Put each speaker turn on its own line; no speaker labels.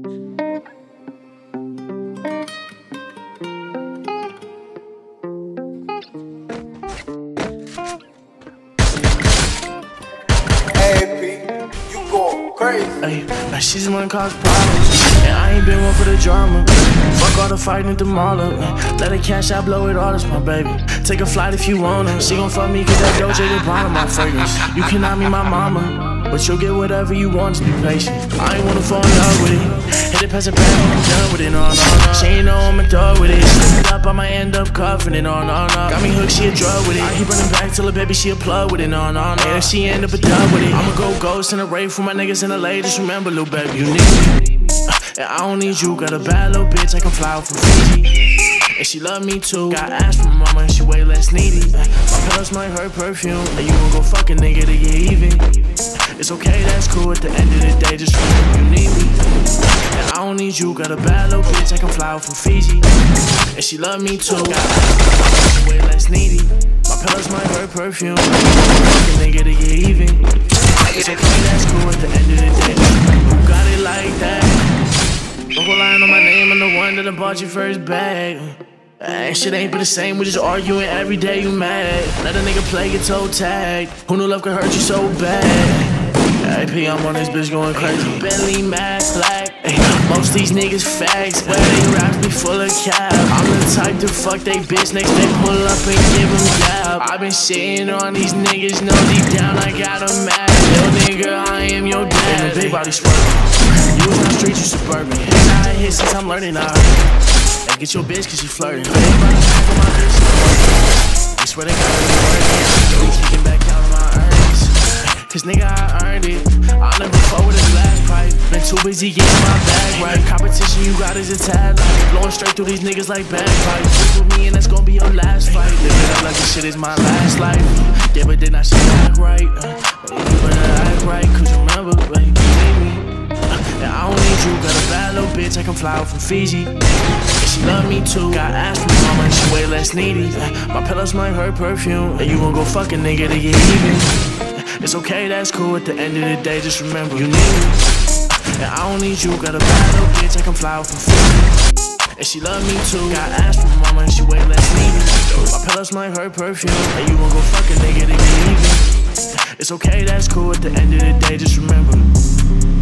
Ay, she's the one that cause problems, and I ain't been one for the drama. Fuck all the fighting at the mall up. Let her cash out, blow it all, that's my baby. Take a flight if you wanna. She gon' fuck me cause that Dolce & Gabbana my fragrance. You cannot be my mama, but you'll get whatever you want, just be patient. I ain't wanna fall in love with it. Hit it past the back when I'm done with it, no, no, no. She ain't know I'm a dog with it. Slip it up, I might end up cuffing it, no, no, no. Got me hooked, she a drug with it. I keep running back till a baby, she a plug with it, no, no, no. And if she end up a dub with it, I'ma go ghost in a rave for my niggas in LA. Just remember, little baby, you need me. And I don't need you, got a bad little bitch, I can fly out from Fiji. And she love me too. Got ass from mama and she way less needy. My pillows might hurt perfume, and you gon' go fuck a nigga to get even. It's okay, that's cool, at the end of the day, just remember you need me. And I don't need you, got a bad little bitch, I can fly out from Fiji. And she love me too. Got ass from mama and she way less needy. My pillows might hurt perfume, and you gon' go fuck a nigga to get even. It's okay, that's cool, at the end of the day, just remember you got it like that. Don't go lying on my name, I'm the one that bought your first bag. Shit ain't been the same, we just arguing every day, you mad. Let a nigga play your toe tag. Who knew love could hurt you so bad? AP, I'm on this bitch going crazy. Bentley, mad black. Most these niggas fags, where they raps be full of cap. I'm the type to fuck they bitch next they pull up and give them dab. I been shitting on these niggas, know deep down I got them mad. Yo nigga, I am your dad. Big body swerving. You was not street, you suburban. It's how I hit since I'm learning now. Hey, get your bitch cause she flirting. I swear they got me working. We kicking back out of my earnings. Cause nigga, I earned it. I'll never forward this last pipe. Been too busy getting my bag right. Competition you got is a tad light. Blowing straight through these niggas like bagpipes. Stick with me and that's gonna be your last fight. Live it up like this shit is my last life. Yeah, but then I should act right. You better act right, cause remember, baby, you need me. And I don't need you, got a bad little bitch, I can fly out from Fiji. And she love me too, got ass from mama and she way less needy. My pillows might hurt perfume, and you gon' go fuck a nigga to get even. It's okay, that's cool, at the end of the day, just remember you need me. And I don't need you, got a bad little bitch, I can fly out from Fiji. And she love me too, got ass from mama and she way less needy. My pillows might hurt perfume, and you gon' go fuck a nigga to get even. It's okay, that's cool, at the end of the day, just remember